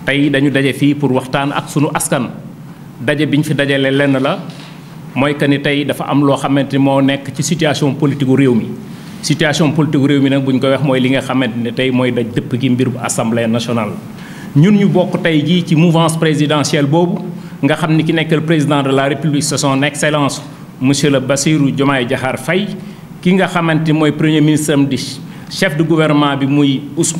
tey dañu daje fii pour waxtaan ak sunu askan daje biñ fi dajale lenn la mooy que ni tey dafa am loo xamante ni moo nekk ci situation politique gu réew mi. situation politique gu réew mi nag bu ñu ko wax mooy li nga xamante ne tey mooy daj dëpp gi mbir bu assemblée nationale. ñun ñu bokk tey jii ci mouvance présidentielle boobu nga xam ni ki nekk le président de la république c'est son excellence monsieur le Bassirou Diomaye Diakhar Faye ki nga xamante ni mooy premier ministre am di chef du gouvernement bi muy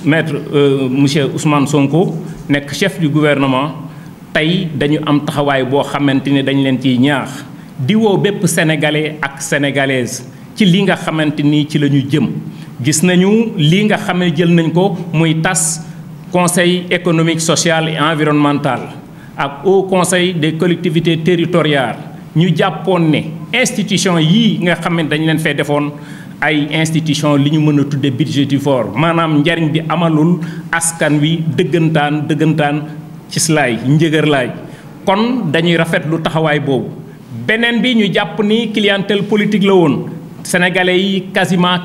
monsieur Ousmane Sonko nekk chef du gouvernement tey dañu am taxawaay boo xamante ni dañ leen ciy ñaax di woo bépp sénégalais ak sénégalaise ci li nga xamante ni ci la ñu jëm. gis nañu lii nga xam ne jël nañ ko muy tas conseil économique social et environnemental ak haut conseil des collectivités territoriales ñu jàppoon ne institution yii nga xam ne dañ leen fee defoon ay institution li ñu mën a tudde budgétivore maanaam njariñ bi amalul askan wi dëggantaan ci slaay njëgër laay kon dañuy rafetlu taxawaay boobu. beneen bi ñu jàpp ni clientèle politique la woon sénégalais yi quasiment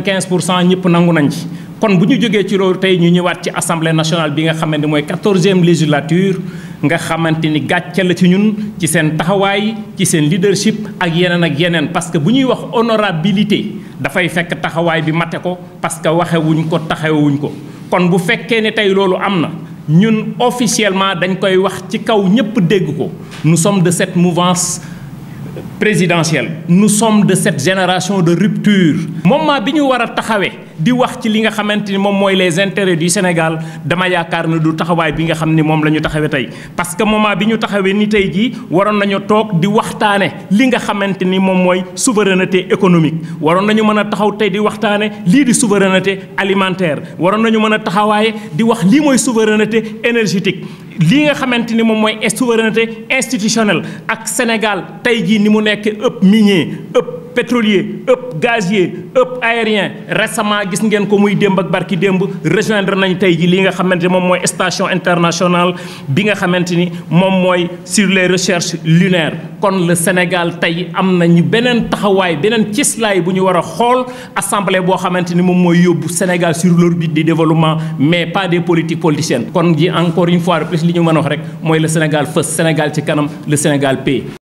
95% ñëpp nangu nañ ci. kon bu ñu jógee ci loolu tey ñu ñëwaat ci assemblée nationale bi nga xamante ni mooy 14e législature nga xamante ni gàcce la ci ñun ci seen taxawaay ci seen leadership ak yeneen parce que bu ñuy wax honorabilité dafay fekk taxawaay bi mate ko parce que waxewuñ ko taxawuñ ko. kon bu fekkee ne tey loolu am na ñun officiellement dañ koy wax ci kaw ñëpp dégg ko nous sommes de cette mouvance présidentielle nous sommes de cette génération de rupture. moment bi ñu war a taxawee di wax ci li nga xamante ni moom mooy les intérêts du Sénégal dama yaakaar ne du taxawaay bi nga xam ni moom la ñu taxawee tey parce que moment bi ñu taxawee ni tey jii waroon nañu toog di waxtaane li nga xamante ni moom mooy souveraineté économique waroon nañu mën a taxaw tey di waxtaane lii di souveraineté alimentaire waroon nañu mën a taxawaaye di wax lii mooy souveraineté énergétique lii nga xamante ni moom mooy souveraineté institutionnelle ak Sénégal tey jii ni mu nekk ëpp minier ëpp pétrolier ëpp gazier ëpp aérien récemment gis ngeen ko muy démb ak barki démb rejoindre nañ tey ji li nga xamante ni moom mooy station internationale bi nga xamante ni moom mooy sur les recherches lunaires. kon le Sénégal tey am nañu beneen taxawaay beneen cislaay bu ñu war a xool assemblée boo xamante ni moom mooy yóbbu Sénégal sur l'orbite du développement mais pas des politiques politiciennes. kon ji encore une fois de plus li ñu mën a wax rek mooy le Sénégal fës Sénégal ci kanam le Sénégal paix.